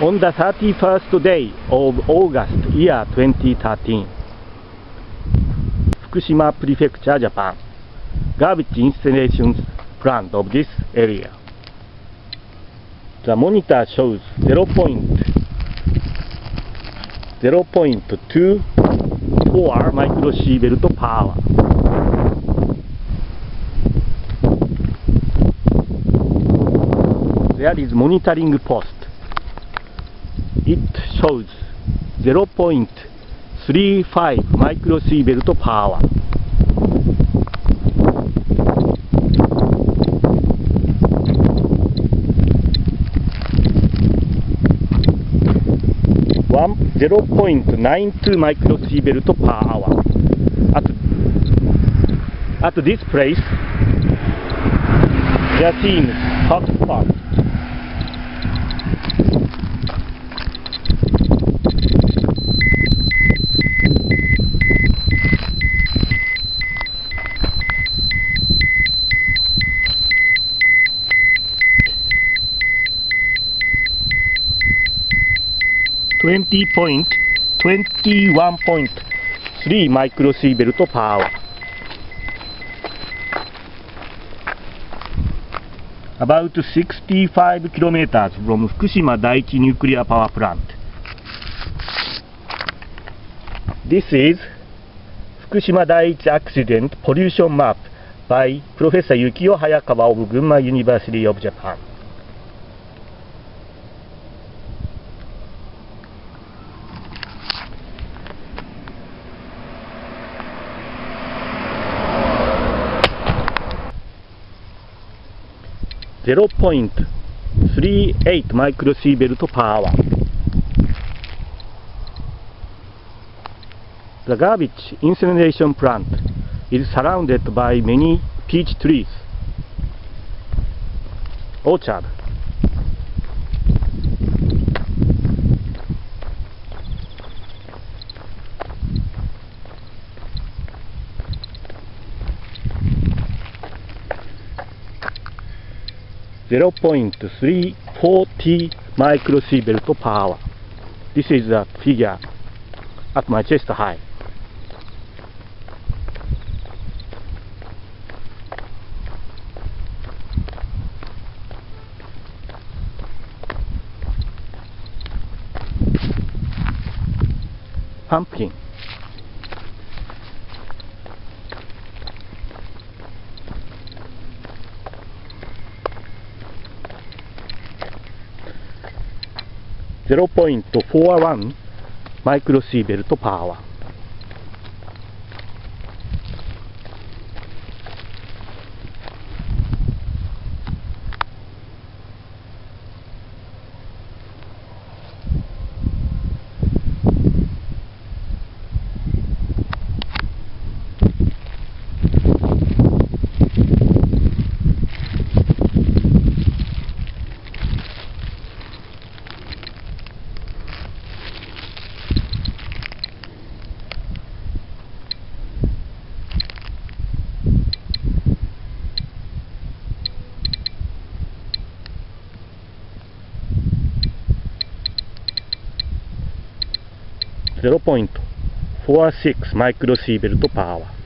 On the 31st day of August, year 2013, Fukushima Prefecture, Japan, garbage incineration plant of this area. The monitor shows 0.24 microsievert per hour. There is monitoring post. It shows 0.35 microsievert per hour. One 0.92 microsievert per hour. At this place, there seems hot spot. .21.3 microsievert per hour. About 65 kilometers from Fukushima Daiichi nuclear power plant. This is Fukushima Daiichi accident pollution map by Professor Yukio Hayakawa of Gunma University of Japan. .38 microsievert per hour. The garbage incineration plant is surrounded by many peach trees. Orchard. .340 microsievert per hour. This is the figure at my chest high. Pumpkin. .41 microsievert per hour. .46 microsievert per hour.